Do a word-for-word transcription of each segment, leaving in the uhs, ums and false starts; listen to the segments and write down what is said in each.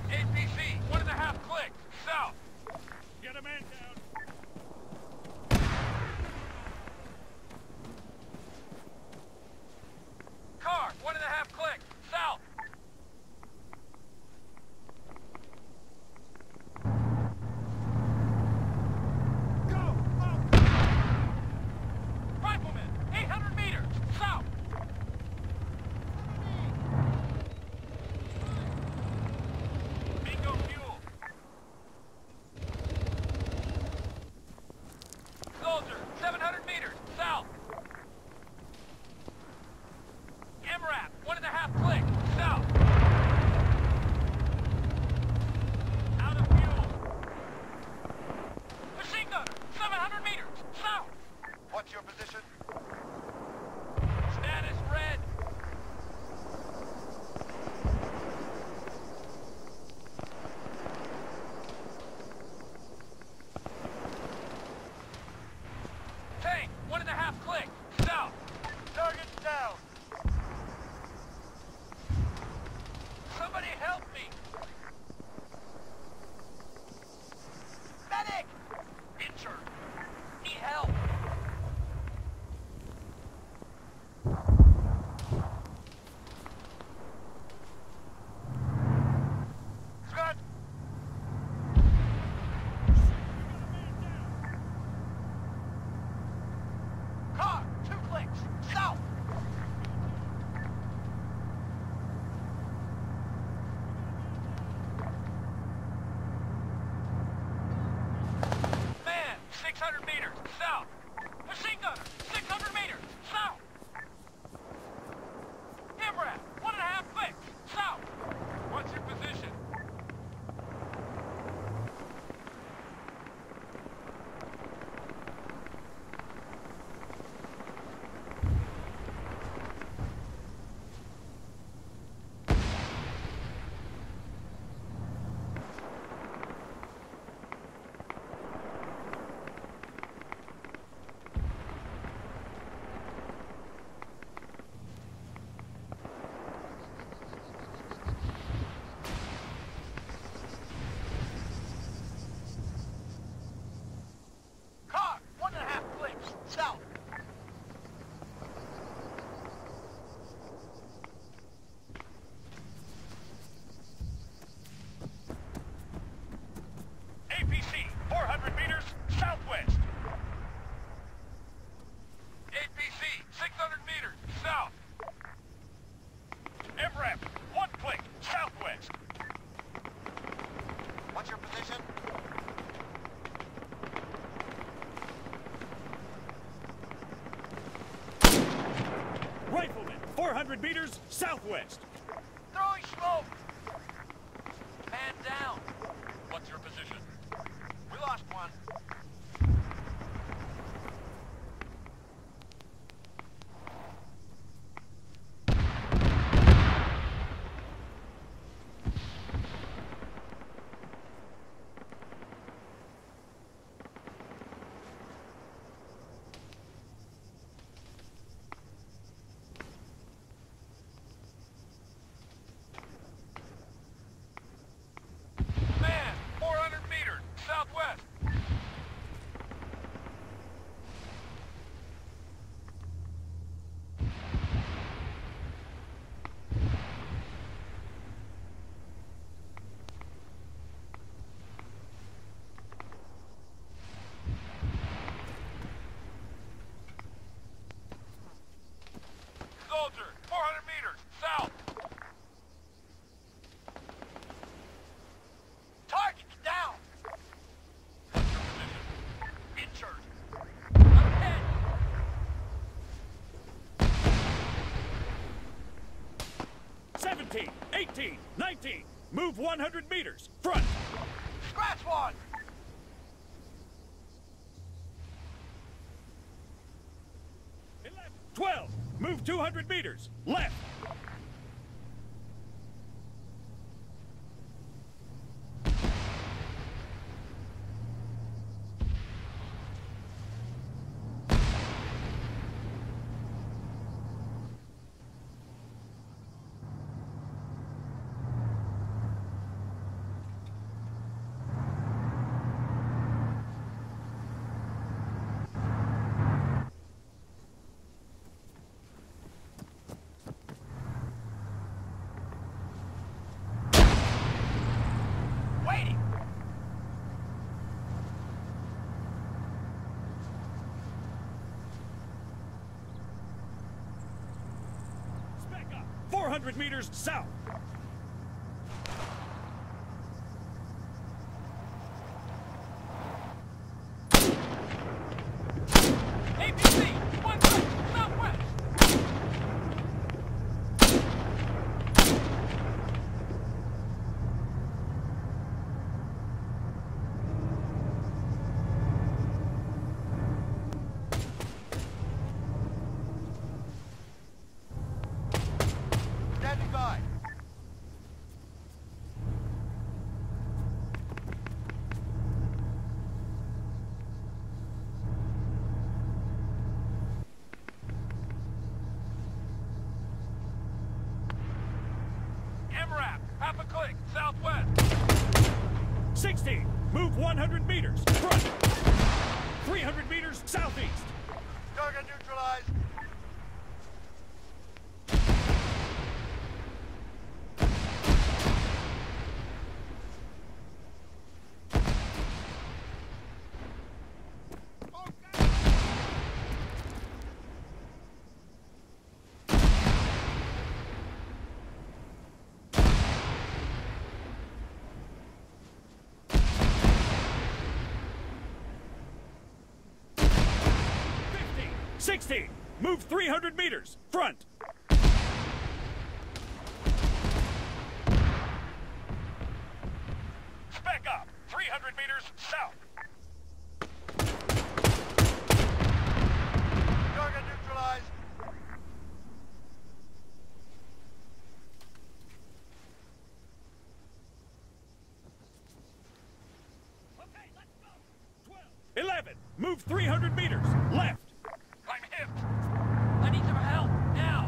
A P C, one and a half clicks, south. Get a man down. Car, one and a half clicks, south. Go! Go! Rifleman, eight hundred meters, south. Bingo fuel. Soldier, seven hundred meters, south. M RAP, one and a half click, south. Out of fuel. Machine gunner, seven hundred meters, south. What's your position? Status red. Tank, one and a half click, south. Target's down. Somebody help me. Medic! Injured. Need help. Scott! Car, two clicks, south. Man, six hundred meters, south. Machine gunner, six hundred meters, south. M RAP, one and a half clicks, south. What's your position? Car, one and a half clicks, south. A P C, four hundred meters, southwest. A P C, six hundred meters, south. M RAP, one click, southwest. What's your position? Rifleman, four hundred meters, southwest. Throwing smoke. Man down. What's your position? We lost one. Man, four hundred meters, southwest. Soldier, four hundred meters, south. Target's down. Injured. Ahead. seventeen, eighteen, nineteen. Move one hundred meters, front. Scratch one. eleven, twelve. Move two hundred meters, left. hundred meters south. A P C, one foot, southwest. Standing by. M RAP, half a click, southwest. sixteen, move one hundred meters, front. three hundred meters southeast. Target neutralized. fifteen, sixteen, move three hundred meters, front. Spec up, three hundred meters south. Target neutralized. Okay, let's go. twelve, eleven, move three hundred meters, left. I'm hit. I need some help, now.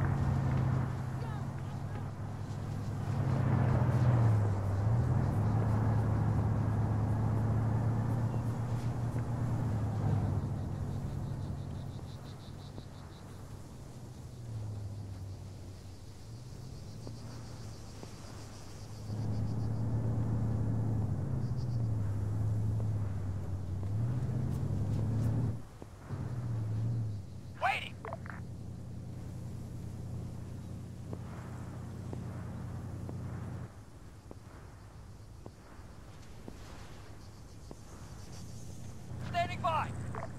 Waiting. Standing by.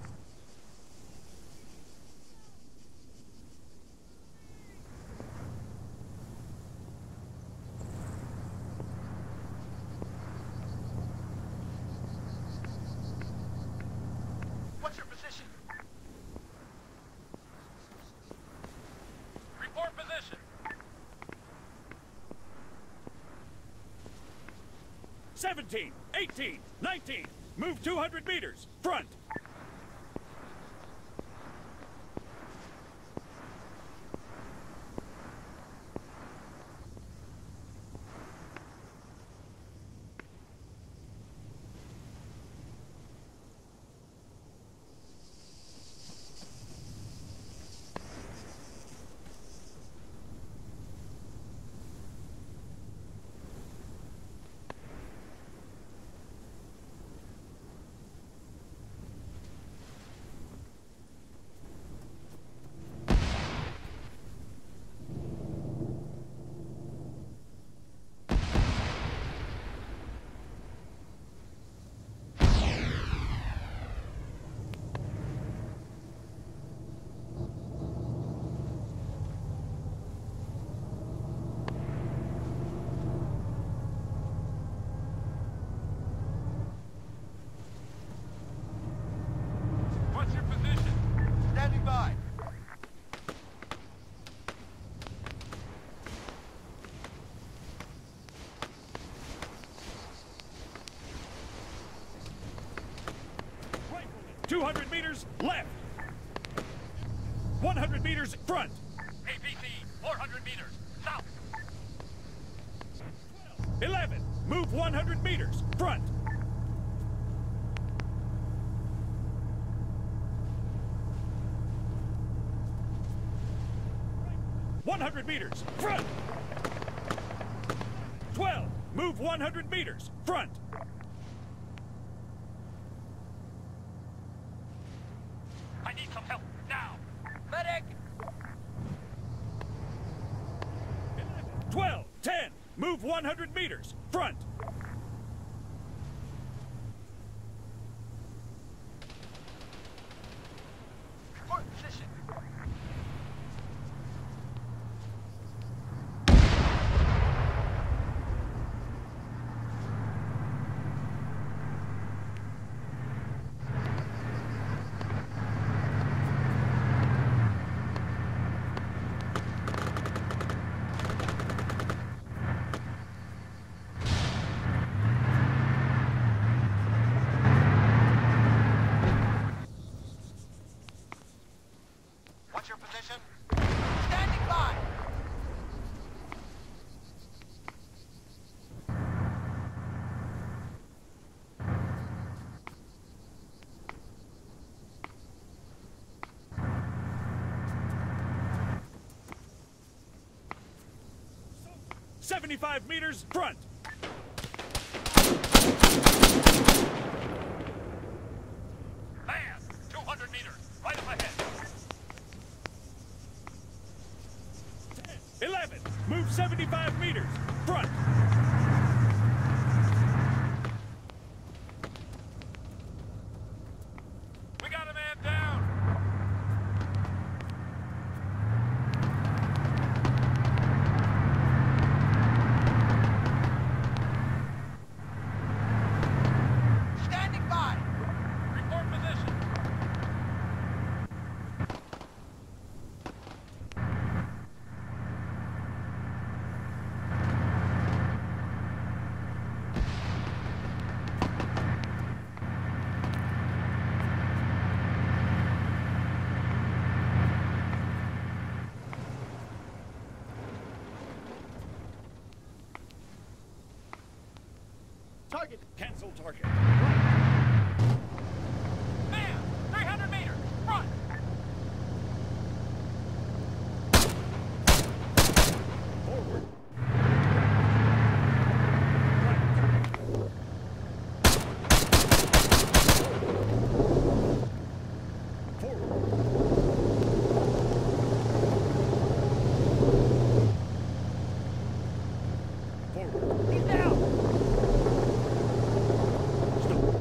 What's your position? Report position. seventeen, eighteen, nineteen, move two hundred meters, front. What's your position? Standing by. two hundred meters, left. one hundred meters, front. A P C, four hundred meters south. eleven, move one hundred meters, front. one hundred meters, front. twelve, move one hundred meters, front. I need some help now. Medic! Move one hundred meters. Front. Report position. What's your position? Standing by. seventy-five meters. Front. Man, two hundred meters, right up ahead. eleven. Move seventy-five meters. Front. We got a man down. Standing by. Report position. Target. Cancel target. Man, three hundred meters, front. Forward. Right. Forward. Forward. He's down. Stop.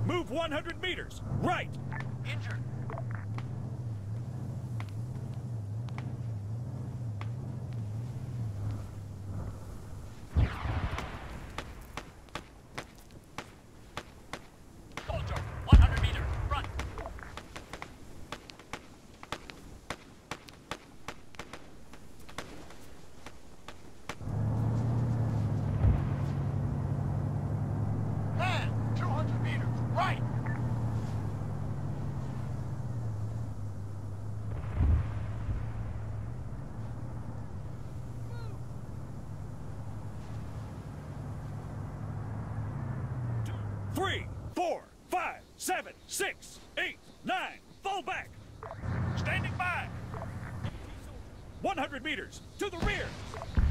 Move one hundred meters. Right. Injured. Soldier, one hundred meters. Front. Man, two hundred meters. Right. Three, four, five, seven, six, eight, nine. Fall back. Standing by. one hundred meters. To the rear.